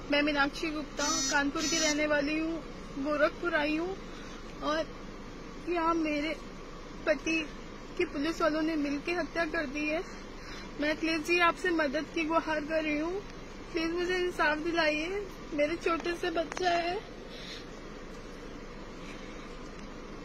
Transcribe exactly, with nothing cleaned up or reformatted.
मैं मीनाक्षी गुप्ता कानपुर की रहने वाली हूँ, गोरखपुर आई हूँ और यहाँ मेरे पति की पुलिस वालों ने मिलकर हत्या कर दी है। मैं प्लीज जी आपसे मदद की गुहार कर रही हूँ, प्लीज मुझे इंसाफ दिलाइए। मेरे छोटे से बच्चा है।